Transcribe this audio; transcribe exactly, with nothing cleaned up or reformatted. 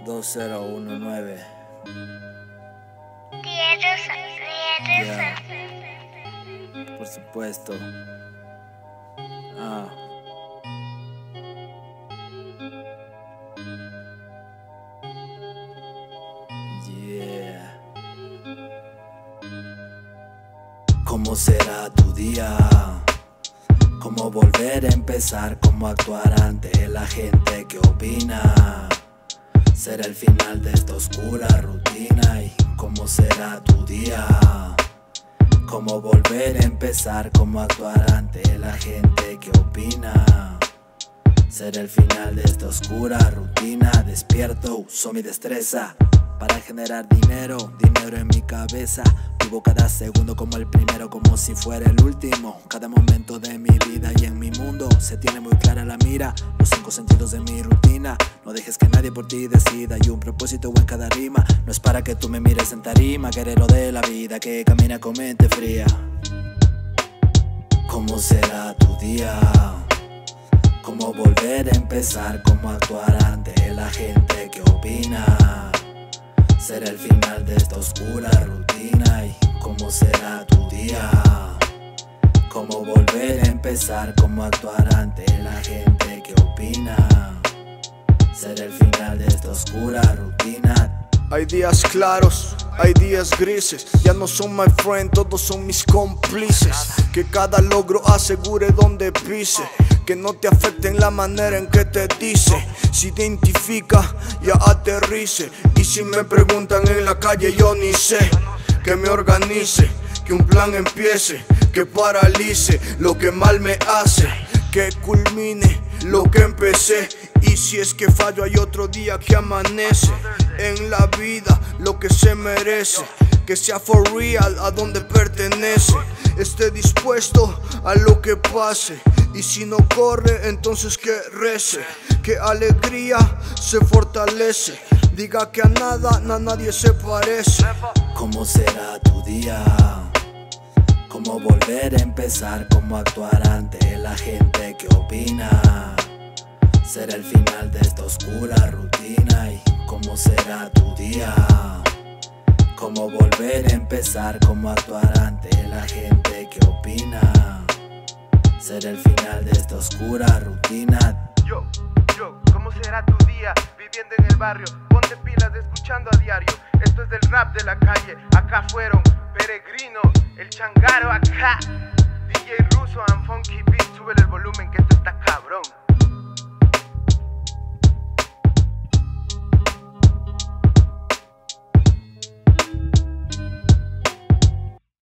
dos cero uno nueve. Ya, por supuesto. Ah. Yeah. ¿Cómo será tu día? ¿Cómo volver a empezar? ¿Cómo actuar ante la gente que opina? ¿Será el final de esta oscura rutina? ¿Y cómo será tu día? ¿Cómo volver a empezar? ¿Cómo actuar ante la gente que opina? ¿Será el final de esta oscura rutina? Despierto, uso mi destreza para generar dinero, dinero en mi cabeza. Vivo cada segundo como el primero, como si fuera el último. Cada momento de mi vida y en mi mundo se tiene muy clara la mira. Los cinco sentidos de mi rutina. No dejes que nadie por ti decida. Y un propósito en cada rima. No es para que tú me mires en tarima, guerrero de la vida que camina con mente fría. ¿Cómo será tu día? ¿Cómo volver a empezar? ¿Cómo actuar ante la gente que opina? ¿Será el final de esta oscura rutina? ¿Y cómo será tu día? ¿Cómo volver a empezar? ¿Cómo actuar ante la gente que opina? ¿Será el final de esta oscura rutina? Hay días claros, hay días grises. Ya no son my friend, todos son mis cómplices. Que cada logro asegure donde pise. Que no te afecte en la manera en que te dice. Si identifica, ya aterrice. Y si me preguntan en la calle yo ni sé. Que me organice, que un plan empiece. Que paralice lo que mal me hace. Que culmine lo que empecé. Y si es que fallo hay otro día que amanece. En la vida lo que se merece. Que sea for real a donde pertenece. Esté dispuesto a lo que pase. Y si no corre, entonces que rece. Que alegría se fortalece. Diga que a nada, a nadie se parece. ¿Cómo será tu día? ¿Cómo volver a empezar? ¿Cómo actuar ante la gente que opina? ¿Será el final de esta oscura rutina? ¿Y cómo será tu día? ¿Cómo volver a empezar? ¿Cómo actuar ante la gente que opina? ¿Será el final de esta oscura rutina? Yo, yo, ¿cómo será tu día? Viviendo en el barrio, ponte pilas escuchando a diario. Esto es del rap de la calle, acá fueron Peregrino, el Changaro acá, D J Russo and Funky Beat, súbele el volumen que esto está cabrón.